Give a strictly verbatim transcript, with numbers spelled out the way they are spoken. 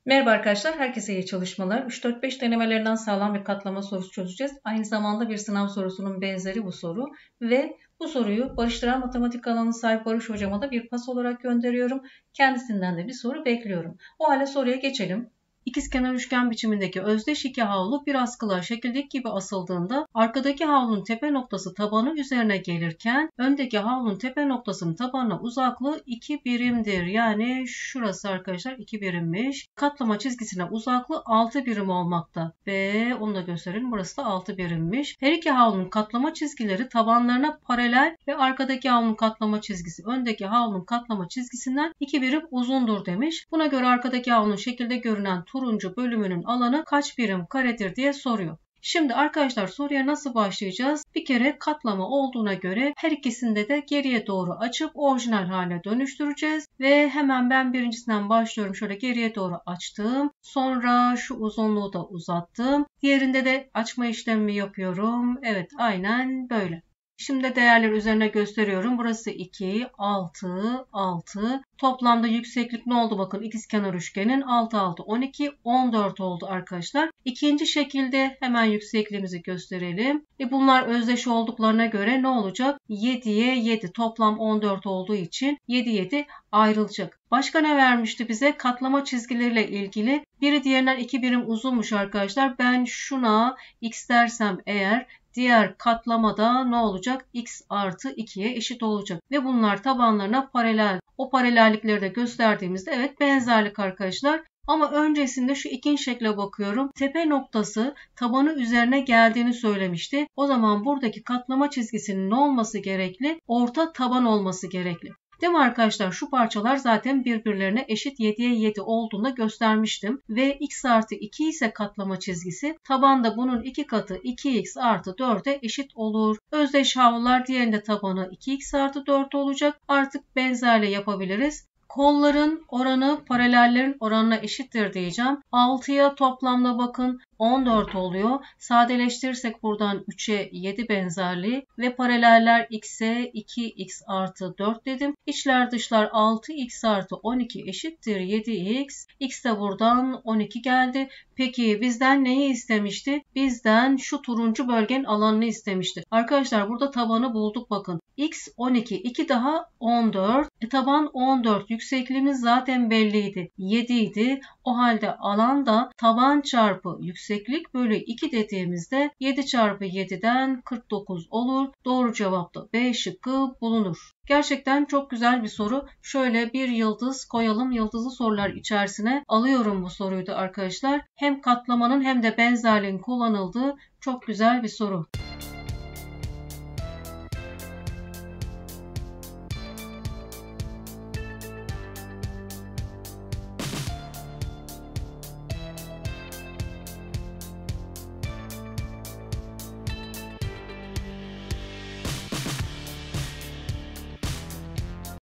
Merhaba arkadaşlar, herkese iyi çalışmalar. üç dört beş denemelerinden sağlam bir katlama sorusu çözeceğiz. Aynı zamanda bir sınav sorusunun benzeri bu soru. Ve bu soruyu Barış Tıran Matematik alanına sahip Barış hocama da bir pas olarak gönderiyorum. Kendisinden de bir soru bekliyorum. O halde soruya geçelim. İkizkenar üçgen biçimindeki özdeş iki havlu bir askılığa şekildeki gibi asıldığında arkadaki havlunun tepe noktası tabanı üzerine gelirken öndeki havlunun tepe noktasının tabanına uzaklığı iki birimdir. Yani şurası arkadaşlar iki birimmiş. Katlama çizgisine uzaklığı altı birim olmakta ve onu da gösterelim. Burası da altı birimmiş. Her iki havlunun katlama çizgileri tabanlarına paralel ve arkadaki havlunun katlama çizgisi öndeki havlunun katlama çizgisinden iki birim uzundur demiş. Buna göre arkadaki havlunun şekilde görünen turuncu bölümünün alanı kaç birim karedir diye soruyor. Şimdi arkadaşlar soruya nasıl başlayacağız? Bir kere katlama olduğuna göre her ikisinde de geriye doğru açıp orijinal haline dönüştüreceğiz. Ve hemen ben birincisinden başlıyorum. Şöyle geriye doğru açtım. Sonra şu uzunluğu da uzattım. Diğerinde de açma işlemi yapıyorum. Evet, aynen böyle. Şimdi değerleri üzerine gösteriyorum. Burası iki, altı, altı. Toplamda yükseklik ne oldu? Bakın ikizkenar üçgenin altı, altı, on iki, on dört oldu arkadaşlar. İkinci şekilde hemen yüksekliğimizi gösterelim. E bunlar özdeş olduklarına göre ne olacak? yediye yedi. Toplam on dört olduğu için yedi, yedi ayrılacak. Başka ne vermişti bize? Katlama çizgileriyle ilgili. Biri diğerinden iki birim uzunmuş arkadaşlar. Ben şuna x dersem eğer diğer katlamada ne olacak? X artı ikiye eşit olacak. Ve bunlar tabanlarına paralel. O paralellikleri de gösterdiğimizde evet benzerlik arkadaşlar. Ama öncesinde şu ikinci şekle bakıyorum. Tepe noktası tabanı üzerine geldiğini söylemişti. O zaman buradaki katlama çizgisinin ne olması gerekli? Orta taban olması gerekli. Değil mi arkadaşlar? Şu parçalar zaten birbirlerine eşit yediye yedi olduğunda göstermiştim. Ve x artı iki ise katlama çizgisi. Tabanda bunun iki katı iki x artı dörde eşit olur. Özdeş havlular diğerinde tabanı iki x artı dört olacak. Artık benzerle yapabiliriz. Kolların oranı paralellerin oranına eşittir diyeceğim. altıya toplamda bakın on dört oluyor. Sadeleştirirsek buradan üçe yedi benzerliği ve paraleller x'e iki x artı dört dedim. İçler dışlar altı x artı on iki eşittir yedi x. X de buradan on iki geldi. Peki bizden neyi istemişti? Bizden şu turuncu bölgenin alanını istemişti. Arkadaşlar burada tabanı bulduk bakın. X on iki, iki daha on dört. E, taban on dört. Yüksekliğimiz zaten belliydi. yedi idi. O halde alan da taban çarpı yükseklik bölü iki dediğimizde yedi çarpı yediden kırk dokuz olur. Doğru cevap da B şıkkı bulunur. Gerçekten çok güzel bir soru. Şöyle bir yıldız koyalım. Yıldızlı sorular içerisine alıyorum bu soruyu da arkadaşlar. Hem katlamanın hem de benzerliğin kullanıldığı çok güzel bir soru.